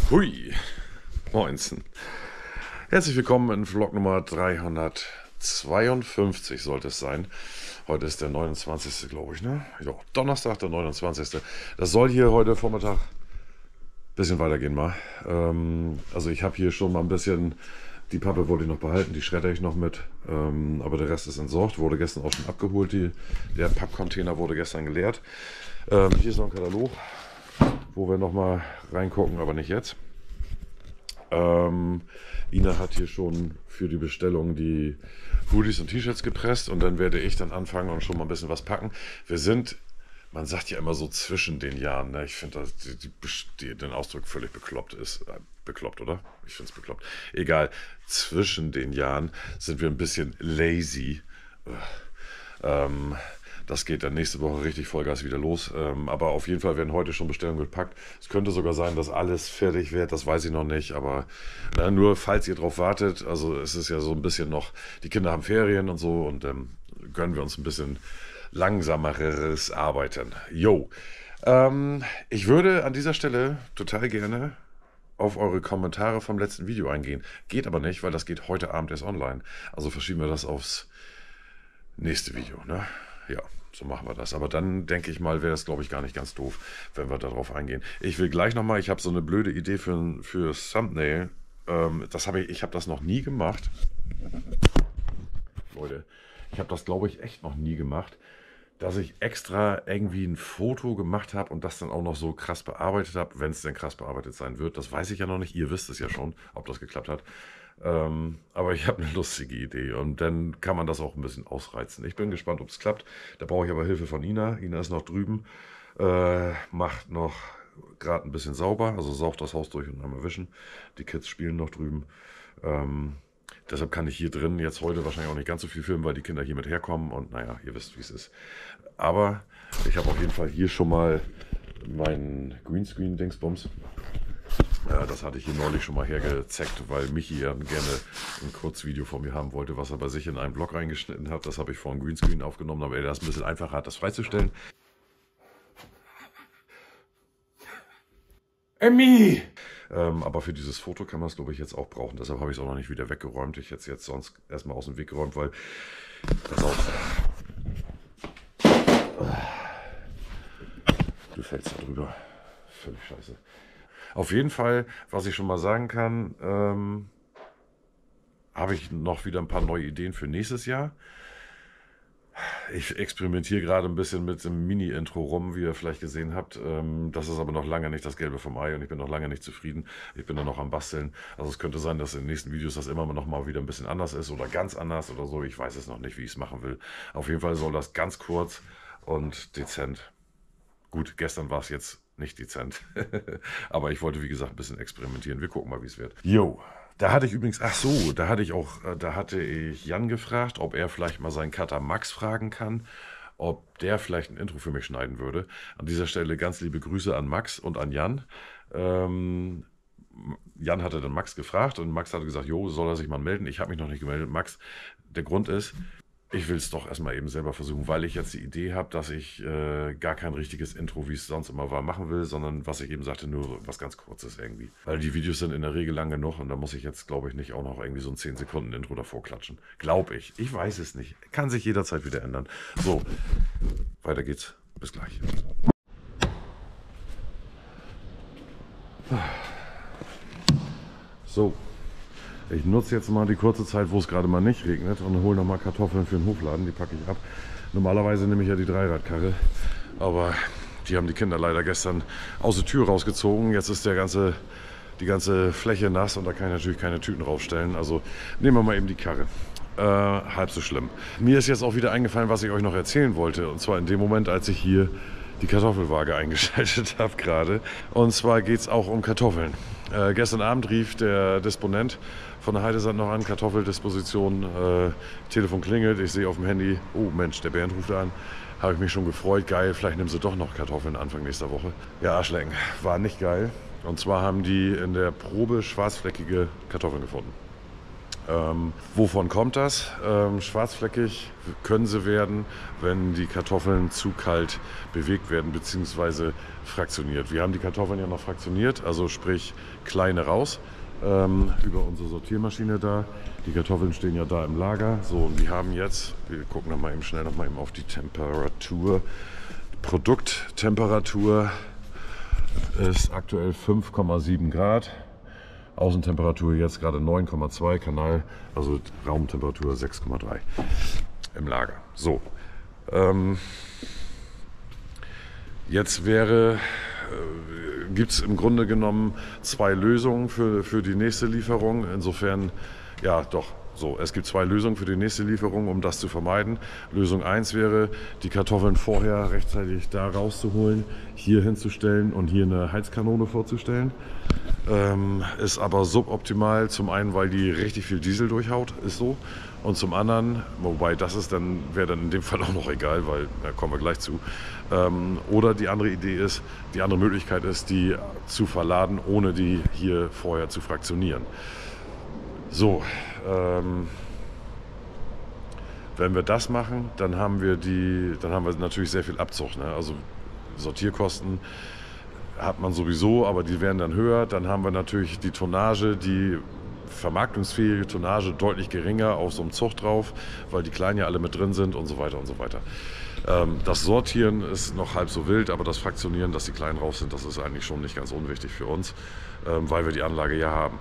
Hui, moinsen. Herzlich willkommen in Vlog Nummer 352 sollte es sein. Heute ist der 29. glaube ich, ne? Ja, Donnerstag, der 29. Das soll hier heute Vormittag ein bisschen weitergehen mal. Also ich habe hier schon mal ein bisschen, die Pappe wollte ich noch behalten, die schredder ich noch mit. Aber der Rest ist entsorgt, wurde gestern auch schon abgeholt. Der Pappcontainer wurde gestern geleert. Hier ist noch ein Katalog, wo wir noch mal reingucken, aber nicht jetzt. Ina hat hier schon für die Bestellung die Hoodies und T-Shirts gepresst und dann werde ich dann anfangen und schon mal ein bisschen was packen. Wir sind, man sagt ja immer so zwischen den Jahren, ne? Ich finde den Ausdruck völlig bekloppt ist. Bekloppt, oder? Ich finde es bekloppt. Egal, zwischen den Jahren sind wir ein bisschen lazy. Das geht dann nächste Woche richtig Vollgas wieder los. Aber auf jeden Fall werden heute schon Bestellungen gepackt. Es könnte sogar sein, dass alles fertig wird. Das weiß ich noch nicht. Aber nur falls ihr drauf wartet. Also es ist ja so ein bisschen noch, die Kinder haben Ferien und so. Und gönnen wir uns ein bisschen langsameres Arbeiten. Jo. Ich würde an dieser Stelle total gerne auf eure Kommentare vom letzten Video eingehen. Geht aber nicht, weil das geht heute Abend erst online. Also verschieben wir das aufs nächste Video, ne? Ja, so machen wir das. Aber dann denke ich mal, wäre das, glaube ich, gar nicht ganz doof, wenn wir darauf eingehen. Ich will gleich nochmal, ich habe so eine blöde Idee für Thumbnail. Ich habe das noch nie gemacht. Leute, ich habe das, glaube ich, echt noch nie gemacht, dass ich extra irgendwie ein Foto gemacht habe und das dann auch noch so krass bearbeitet habe, wenn es denn krass bearbeitet sein wird. Das weiß ich ja noch nicht. Ihr wisst es ja schon, ob das geklappt hat. Aber ich habe eine lustige Idee und dann kann man das auch ein bisschen ausreizen. Ich bin gespannt, ob es klappt. Da brauche ich aber Hilfe von Ina. Ina ist noch drüben, macht noch gerade ein bisschen sauber, also saugt das Haus durch und einmal wischen. Die Kids spielen noch drüben. Deshalb kann ich hier drin jetzt heute wahrscheinlich auch nicht ganz so viel filmen, weil die Kinder hier mit herkommen und naja, ihr wisst, wie es ist. Aber ich habe auf jeden Fall hier schon mal meinen Greenscreen-Dingsbums. Das hatte ich hier neulich schon mal hergezeckt, weil Michi ja gerne ein Kurzvideo von mir haben wollte, was er bei sich in einen Blog reingeschnitten hat. Das habe ich vor einem Greenscreen aufgenommen, aber er das ein bisschen einfacher hat, das freizustellen. Emmy! Aber für dieses Foto kann man es, glaube ich, jetzt auch brauchen. Deshalb habe ich es auch noch nicht wieder weggeräumt. Ich hätte es jetzt sonst erstmal aus dem Weg geräumt, weil... Pass auf. Du fällst da drüber. Völlig scheiße. Auf jeden Fall, was ich schon mal sagen kann, habe ich noch wieder ein paar neue Ideen für nächstes Jahr. Ich experimentiere gerade ein bisschen mit dem Mini-Intro rum, wie ihr vielleicht gesehen habt. Das ist aber noch lange nicht das Gelbe vom Ei und ich bin noch lange nicht zufrieden. Ich bin da noch am Basteln. Also es könnte sein, dass in den nächsten Videos das immer noch mal wieder ein bisschen anders ist oder ganz anders oder so. Ich weiß es noch nicht, wie ich es machen will. Auf jeden Fall soll das ganz kurz und dezent. Gut, gestern war es jetzt nicht dezent. Aber ich wollte, wie gesagt, ein bisschen experimentieren. Wir gucken mal, wie es wird. Jo. Da hatte ich übrigens, da hatte ich Jan gefragt, ob er vielleicht mal seinen Cutter Max fragen kann, ob der vielleicht ein Intro für mich schneiden würde. An dieser Stelle ganz liebe Grüße an Max und an Jan. Jan hatte dann Max gefragt und Max hatte gesagt, jo, soll er sich mal melden? Ich habe mich noch nicht gemeldet. Max, der Grund ist, ich will es doch erstmal eben selber versuchen, weil ich jetzt die Idee habe, dass ich gar kein richtiges Intro, wie es sonst immer war, machen will, sondern was ich eben sagte, nur was ganz Kurzes irgendwie. Weil die Videos sind in der Regel lang genug und da muss ich jetzt, glaube ich, nicht auch noch irgendwie so ein 10 Sekunden Intro davor klatschen. Glaube ich. Ich weiß es nicht. Kann sich jederzeit wieder ändern. So, weiter geht's. Bis gleich. So. Ich nutze jetzt mal die kurze Zeit, wo es gerade mal nicht regnet und hole noch mal Kartoffeln für den Hofladen. Die packe ich ab. Normalerweise nehme ich ja die Dreiradkarre, aber die haben die Kinder leider gestern aus der Tür rausgezogen. Jetzt ist die ganze Fläche nass und da kann ich natürlich keine Tüten raufstellen. Also nehmen wir mal eben die Karre. Halb so schlimm. Mir ist jetzt auch wieder eingefallen, was ich euch noch erzählen wollte. Und zwar in dem Moment, als ich hier die Kartoffelwaage eingeschaltet habe gerade. Und zwar geht es auch um Kartoffeln. Gestern Abend rief der Disponent von der Heidesand noch an, Kartoffeldisposition, Telefon klingelt, ich sehe auf dem Handy, oh Mensch, der Bernd ruft an, habe ich mich schon gefreut, geil, vielleicht nimmst du doch noch Kartoffeln Anfang nächster Woche. Ja, Arschlecken, war nicht geil. Und zwar haben die in der Probe schwarzfleckige Kartoffeln gefunden. Wovon kommt das? Schwarzfleckig können sie werden, wenn die Kartoffeln zu kalt bewegt werden bzw. fraktioniert. Wir haben die Kartoffeln ja noch fraktioniert, also sprich kleine raus über unsere Sortiermaschine da. Die Kartoffeln stehen ja da im Lager. So, und die haben jetzt, wir gucken noch mal eben schnell noch mal eben auf die Temperatur. Produkttemperatur ist aktuell 5,7 Grad. Außentemperatur jetzt gerade 9,2, Kanal, also Raumtemperatur 6,3 im Lager. So, jetzt gibt es im Grunde genommen zwei Lösungen für die nächste Lieferung. Insofern, ja doch, so, es gibt zwei Lösungen für die nächste Lieferung, um das zu vermeiden. Lösung 1 wäre, die Kartoffeln vorher rechtzeitig da rauszuholen, hier hinzustellen und hier eine Heizkanone vorzustellen. Ist aber suboptimal, zum einen, weil die richtig viel Diesel durchhaut, ist so. Und zum anderen, wobei das ist wäre dann in dem Fall auch noch egal, weil da kommen wir gleich zu. Oder die andere Möglichkeit ist, die zu verladen, ohne die hier vorher zu fraktionieren. So, wenn wir das machen, dann haben wir natürlich sehr viel Abzug, ne? Also Sortierkosten hat man sowieso, aber die werden dann höher. Dann haben wir natürlich die Tonnage, die vermarktungsfähige Tonnage deutlich geringer auf so einem Zug drauf, weil die Kleinen ja alle mit drin sind und so weiter und so weiter. Das Sortieren ist noch halb so wild, aber das Fraktionieren, dass die Kleinen raus sind, das ist eigentlich schon nicht ganz unwichtig für uns, weil wir die Anlage ja haben.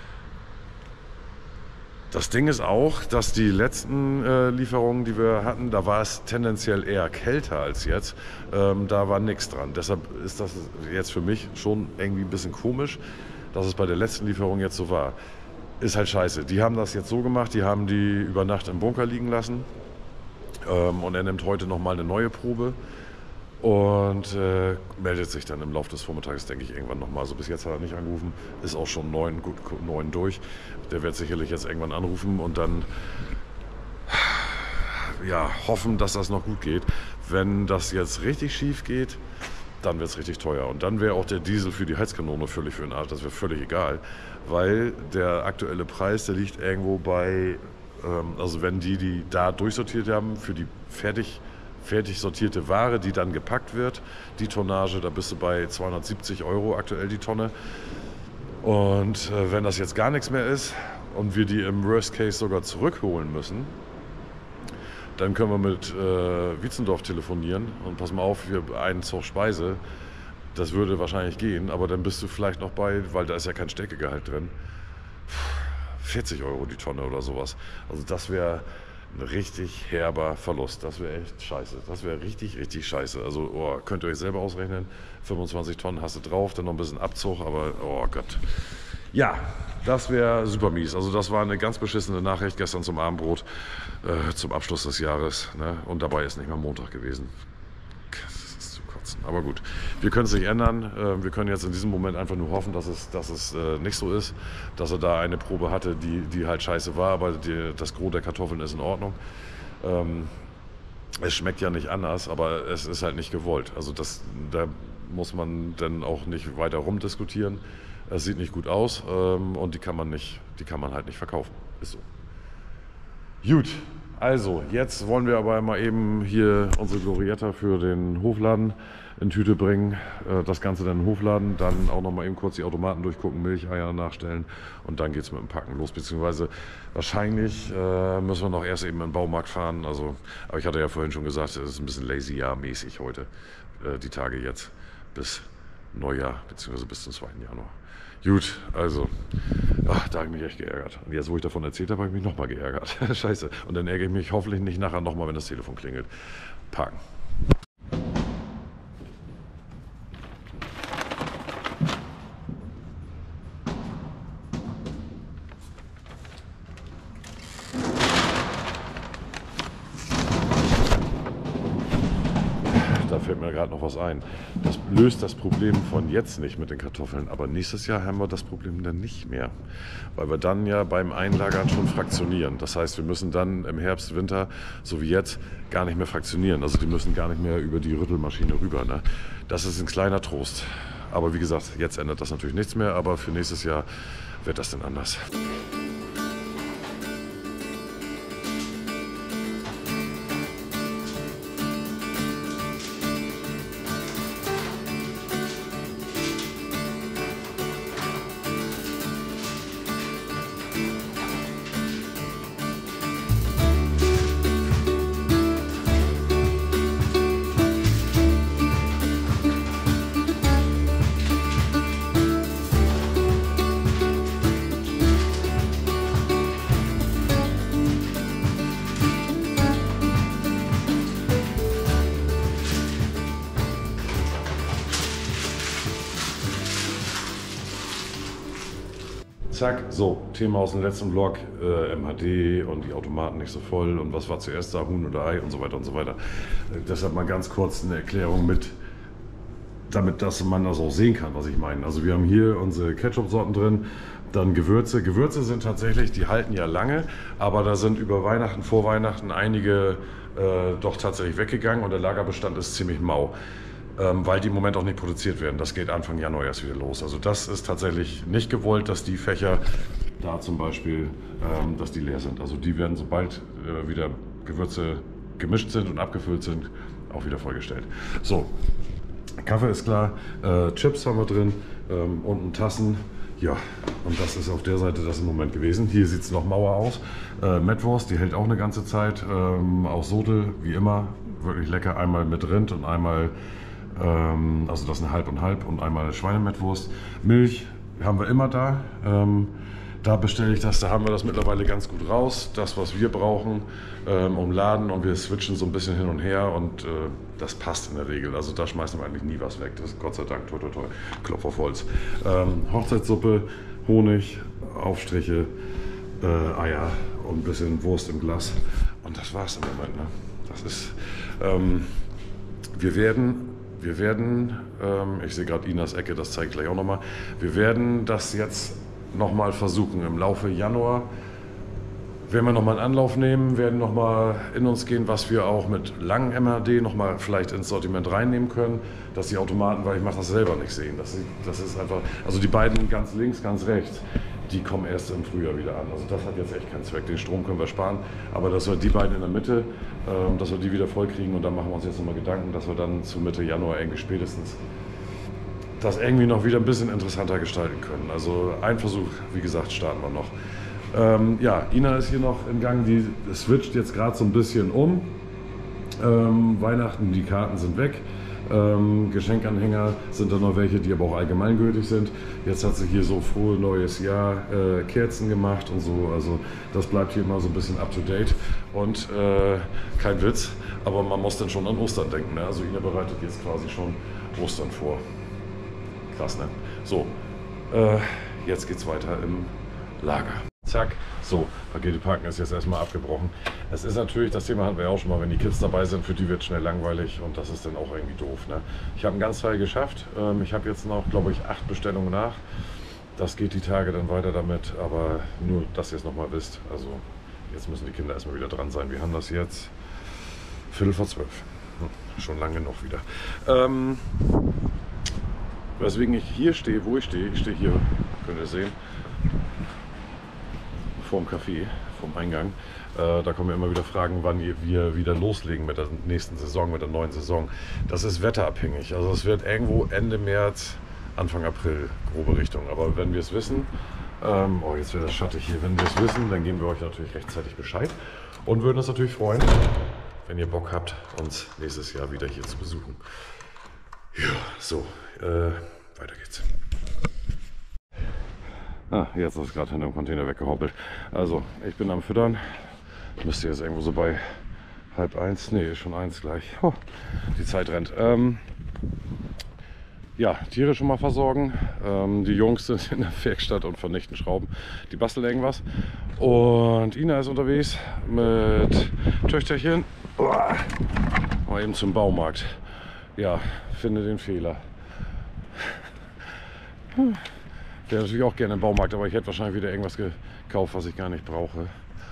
Das Ding ist auch, dass die letzten Lieferungen, die wir hatten, da war es tendenziell eher kälter als jetzt. Da war nichts dran. Deshalb ist das jetzt für mich schon irgendwie ein bisschen komisch, dass es bei der letzten Lieferung jetzt so war. Ist halt scheiße. Die haben das jetzt so gemacht, die haben die über Nacht im Bunker liegen lassen. Und er nimmt heute nochmal eine neue Probe und meldet sich dann im Laufe des Vormittags, denke ich, irgendwann nochmal. So bis jetzt hat er nicht angerufen, ist auch schon 9 durch. Der wird sicherlich jetzt irgendwann anrufen und dann ja, hoffen, dass das noch gut geht. Wenn das jetzt richtig schief geht, dann wird es richtig teuer. Und dann wäre auch der Diesel für die Heizkanone völlig für den Arsch. Das wäre völlig egal, weil der aktuelle Preis, der liegt irgendwo bei, also wenn die da durchsortiert haben, für die fertig sortierte Ware, die dann gepackt wird, die Tonnage, da bist du bei 270 € aktuell die Tonne. Und wenn das jetzt gar nichts mehr ist und wir die im Worst Case sogar zurückholen müssen, dann können wir mit Wietzendorf telefonieren und pass mal auf, für einen Zug Speise, das würde wahrscheinlich gehen, aber dann bist du vielleicht noch bei, weil da ist ja kein Steckegehalt drin, 40 € die Tonne oder sowas. Also das wäre ein richtig herber Verlust. Das wäre echt scheiße. Das wäre richtig, richtig scheiße. Also könnt ihr euch selber ausrechnen. 25 Tonnen hast du drauf, dann noch ein bisschen Abzug, aber oh Gott. Ja, das wäre super mies. Also das war eine ganz beschissene Nachricht gestern zum Abendbrot, zum Abschluss des Jahres. Ne? Und dabei ist nicht mal Montag gewesen. Das ist zu kotzen. Aber gut, wir können es nicht ändern. Wir können jetzt in diesem Moment einfach nur hoffen, dass es nicht so ist, dass er da eine Probe hatte, die halt scheiße war, aber das Gros der Kartoffeln ist in Ordnung. Es schmeckt ja nicht anders, aber es ist halt nicht gewollt. Also da muss man dann auch nicht weiter rumdiskutieren. Es sieht nicht gut aus und die kann man halt nicht verkaufen. Ist so. Gut, also jetzt wollen wir aber mal eben hier unsere Glorietta für den Hofladen in Tüte bringen, das Ganze dann in den Hofladen, dann auch noch mal eben kurz die Automaten durchgucken, Milcheier nachstellen und dann geht es mit dem Packen los, beziehungsweise wahrscheinlich müssen wir noch erst eben in den Baumarkt fahren, also, aber ich hatte ja vorhin schon gesagt, es ist ein bisschen lazy-jahr-mäßig heute, die Tage jetzt bis Neujahr, beziehungsweise bis zum 2. Januar. Gut, also, da habe ich mich echt geärgert. Und jetzt, wo ich davon erzählt habe, habe ich mich nochmal geärgert. Scheiße. Und dann ärgere ich mich hoffentlich nicht nachher nochmal, wenn das Telefon klingelt. Parken. Da fällt mir gerade noch was ein. Das löst das Problem von jetzt nicht mit den Kartoffeln, aber nächstes Jahr haben wir das Problem dann nicht mehr, weil wir dann ja beim Einlagern schon fraktionieren. Das heißt, wir müssen dann im Herbst, Winter, so wie jetzt, gar nicht mehr fraktionieren. Also die müssen gar nicht mehr über die Rüttelmaschine rüber. Ne? Das ist ein kleiner Trost. Aber wie gesagt, jetzt ändert das natürlich nichts mehr, aber für nächstes Jahr wird das dann anders. Zack, so, Thema aus dem letzten Vlog, MHD und die Automaten nicht so voll und was war zuerst da, Huhn oder Ei und so weiter und so weiter. Deshalb mal ganz kurz eine Erklärung mit, damit dass man das auch sehen kann, was ich meine. Also wir haben hier unsere Ketchup-Sorten drin, dann Gewürze. Gewürze sind tatsächlich, die halten ja lange, aber da sind über Weihnachten, vor Weihnachten einige doch tatsächlich weggegangen und der Lagerbestand ist ziemlich mau. Weil die im Moment auch nicht produziert werden. Das geht Anfang Januar erst wieder los. Also das ist tatsächlich nicht gewollt, dass die Fächer da zum Beispiel, dass die leer sind. Also die werden, sobald wieder Gewürze gemischt sind und abgefüllt sind, auch wieder vollgestellt. So, Kaffee ist klar, Chips haben wir drin, unten Tassen. Ja, und das ist auf der Seite das im Moment gewesen. Hier sieht es noch Mauer aus. Mettwurst, die hält auch eine ganze Zeit. Auch Sodel, wie immer, wirklich lecker. Einmal mit Rind und einmal also das ist eine Halb und Halb und einmal eine Schweinemettwurst. Milch haben wir immer da. Da bestelle ich das, da haben wir das mittlerweile ganz gut raus. Das, was wir brauchen, umladen und wir switchen so ein bisschen hin und her und das passt in der Regel. Also da schmeißen wir eigentlich nie was weg. Das ist Gott sei Dank, toi toi toi, Klopf auf Holz. Hochzeitssuppe, Honig, Aufstriche, Eier und ein bisschen Wurst im Glas. Und das war's im Moment. Ne? Das ist, wir werden, ich sehe gerade Inas Ecke, das zeige ich gleich auch nochmal, wir werden das jetzt nochmal versuchen. Im Laufe Januar werden wir nochmal einen Anlauf nehmen, werden nochmal in uns gehen, was wir auch mit langen MHD nochmal vielleicht ins Sortiment reinnehmen können, dass die Automaten, weil ich mache das selber nicht sehen, das ist einfach, also die beiden ganz links, ganz rechts, die kommen erst im Frühjahr wieder an. Also das hat jetzt echt keinen Zweck. Den Strom können wir sparen, aber dass wir die beiden in der Mitte, dass wir die wieder voll kriegen und dann machen wir uns jetzt nochmal Gedanken, dass wir dann zu Mitte Januar irgendwie spätestens das irgendwie noch wieder ein bisschen interessanter gestalten können. Also ein Versuch, wie gesagt, starten wir noch. Ja, Ina ist hier noch im Gang, die switcht jetzt gerade so ein bisschen um. Weihnachten, die Karten sind weg. Geschenkanhänger sind da noch welche, die aber auch allgemeingültig sind. Jetzt hat sie hier so frohe neues Jahr Kerzen gemacht und so. Also das bleibt hier immer so ein bisschen up to date. Und kein Witz, aber man muss dann schon an Ostern denken. Ne? Also Ina bereitet jetzt quasi schon Ostern vor. Krass, ne? So, jetzt geht's weiter im Lager. Zack, so, Pakete packen ist jetzt erstmal abgebrochen. Es ist natürlich, das Thema hatten wir ja auch schon mal, wenn die Kids dabei sind, für die wird schnell langweilig und das ist dann auch irgendwie doof. Ne? Ich habe einen Ganzteil geschafft. Ich habe jetzt noch, glaube ich, 8 Bestellungen nach. Das geht die Tage dann weiter damit, aber nur, dass ihr es nochmal wisst. Also, jetzt müssen die Kinder erstmal wieder dran sein. Wir haben das jetzt 11:45. Schon lange genug wieder. Weswegen ich hier stehe, wo ich stehe hier, könnt ihr sehen, vorm Café, vorm Eingang. Da kommen ja immer wieder Fragen, wann wir wieder loslegen mit der nächsten Saison, mit der neuen Saison. Das ist wetterabhängig. Also es wird irgendwo Ende März, Anfang April, grobe Richtung. Aber wenn wir es wissen, oh jetzt wird das schattig hier, wenn wir es wissen, dann geben wir euch natürlich rechtzeitig Bescheid und würden uns natürlich freuen, wenn ihr Bock habt, uns nächstes Jahr wieder hier zu besuchen. Ja, so, weiter geht's. Jetzt ist es gerade hinter dem Container weggehoppelt. Also, ich bin am Füttern. Müsste jetzt irgendwo so bei 12:30. Ne, ist schon 1 gleich. Oh, die Zeit rennt. Ja, Tiere schon mal versorgen. Die Jungs sind in der Werkstatt und vernichten Schrauben. Die basteln irgendwas. Und Ina ist unterwegs mit Töchterchen. Mal eben zum Baumarkt. Ja, finde den Fehler. Ich wäre natürlich auch gerne im Baumarkt, aber ich hätte wahrscheinlich wieder irgendwas gekauft, was ich gar nicht brauche.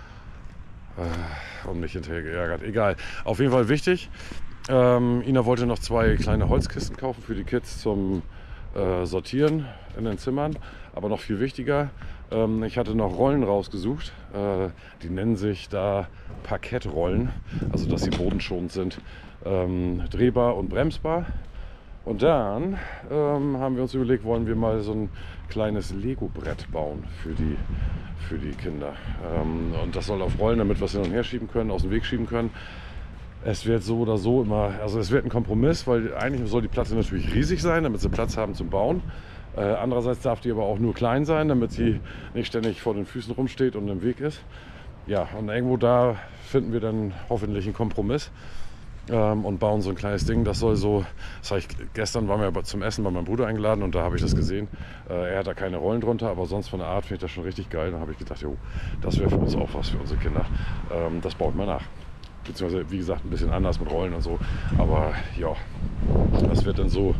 Und mich hinterher geärgert. Egal. Auf jeden Fall wichtig. Ina wollte noch 2 kleine Holzkisten kaufen für die Kids zum Sortieren in den Zimmern. Aber noch viel wichtiger, ich hatte noch Rollen rausgesucht. Die nennen sich da Parkettrollen. Also dass sie bodenschonend sind. Drehbar und bremsbar. Und dann haben wir uns überlegt, wollen wir mal so ein kleines Lego-Brett bauen für die Kinder. Und das soll auf Rollen, damit wir es hin und her schieben können, aus dem Weg schieben können. Es wird so oder so immer, also es wird ein Kompromiss, weil eigentlich soll die Platte natürlich riesig sein, damit sie Platz haben zum Bauen. Andererseits darf die aber auch nur klein sein, damit sie nicht ständig vor den Füßen rumsteht und im Weg ist. Ja, und irgendwo da finden wir dann hoffentlich einen Kompromiss. und bauen so ein kleines Ding. Das soll so, gestern waren wir zum Essen bei meinem Bruder eingeladen und da habe ich das gesehen. Er hat da keine Rollen drunter, aber sonst von der Art finde ich das schon richtig geil. Da habe ich gedacht, jo, das wäre für uns auch was für unsere Kinder. Das baut man nach. Beziehungsweise, wie gesagt, ein bisschen anders mit Rollen und so. Aber ja, das wird dann so,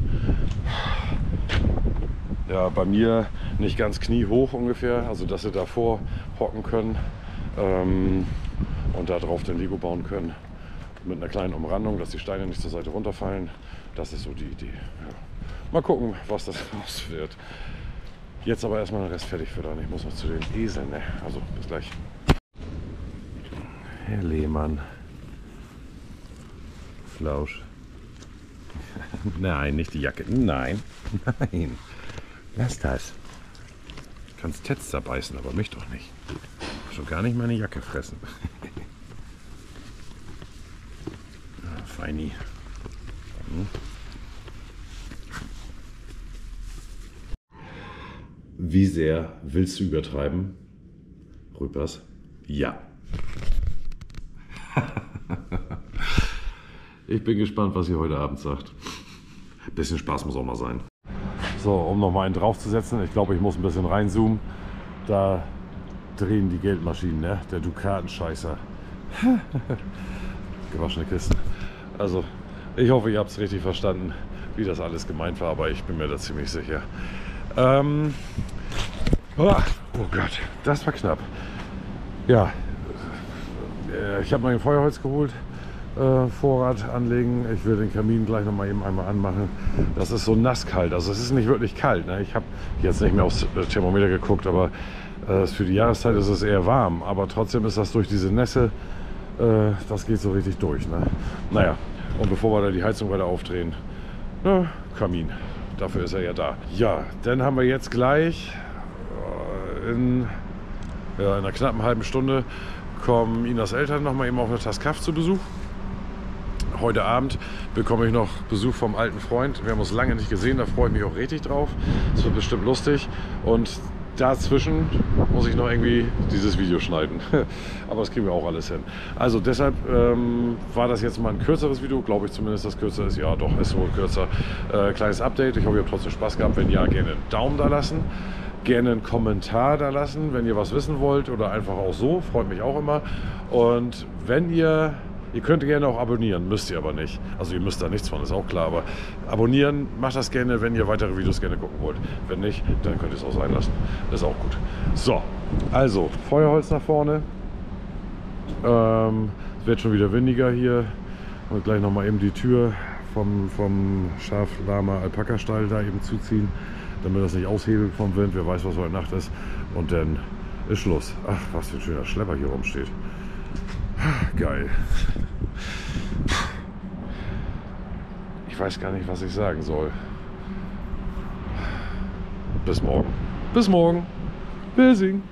ja, bei mir nicht ganz kniehoch ungefähr. Also, dass sie davor hocken können und da drauf den Lego bauen können. Mit einer kleinen Umrandung, dass die Steine nicht zur Seite runterfallen. Das ist so die Idee. Ja. Mal gucken, was das raus wird. Jetzt aber erstmal den Rest fertig füttern. Ich muss noch zu den Eseln. Ne? Also, bis gleich. Herr Lehmann. Flausch. Nein, nicht die Jacke. Nein, nein. Lass das. Du kannst Tetz zerbeißen, aber mich doch nicht. Schon gar nicht meine Jacke fressen. Feini. Wie sehr willst du übertreiben? Rüpers? Ja. Ich bin gespannt, was ihr heute Abend sagt. Ein bisschen Spaß muss auch mal sein. So, um noch mal einen draufzusetzen, ich glaube, ich muss ein bisschen reinzoomen. Da drehen die Geldmaschinen, ne? Der Dukatenscheißer. Gewaschene Kisten. Also, ich hoffe, ihr habt es richtig verstanden, wie das alles gemeint war, aber ich bin mir da ziemlich sicher. Oh Gott, das war knapp. Ja, ich habe mein Feuerholz geholt. Vorrat anlegen. Ich will den Kamin gleich noch mal eben einmal anmachen. Das ist so nasskalt, also es ist nicht wirklich kalt. Ne? Ich habe jetzt nicht mehr aufs Thermometer geguckt, aber für die Jahreszeit ist es eher warm. Aber trotzdem ist das durch diese Nässe, das geht so richtig durch. Ne? Naja, und bevor wir da die Heizung weiter aufdrehen, Kamin, dafür ist er ja da. Ja, dann haben wir jetzt gleich in einer knappen halben Stunde kommen Inas Eltern noch mal eben auf eine Tasse Kaffee zu Besuch. Heute Abend bekomme ich noch Besuch vom alten Freund. Wir haben uns lange nicht gesehen, da freue ich mich auch richtig drauf. Es wird bestimmt lustig. Und dazwischen muss ich noch irgendwie dieses Video schneiden. Aber das kriegen wir auch alles hin. Also deshalb war das jetzt mal ein kürzeres Video. Glaube ich zumindest, dass kürzer ist. Ja doch, ist wohl kürzer. Kleines Update. Ich hoffe, ihr habt trotzdem Spaß gehabt. Wenn ja, gerne einen Daumen da lassen. Gerne einen Kommentar da lassen, wenn ihr was wissen wollt. Oder einfach auch so. Freut mich auch immer. Und wenn ihr könnt gerne auch abonnieren, müsst ihr aber nicht. Also ihr müsst da nichts von, ist auch klar. Aber abonnieren, macht das gerne, wenn ihr weitere Videos gerne gucken wollt. Wenn nicht, dann könnt ihr es auch sein lassen. Das ist auch gut. So, also Feuerholz nach vorne. Es wird schon wieder windiger hier. Und gleich nochmal eben die Tür vom Schaf-Lama-Alpaka-Stall da eben zuziehen, damit das nicht aushebelt vom Wind. Wer weiß, was heute Nacht ist. Und dann ist Schluss. Ach, was für ein schöner Schlepper hier rumsteht. Geil. Ich weiß gar nicht, was ich sagen soll. Bis morgen. Bis morgen. Bis morgen.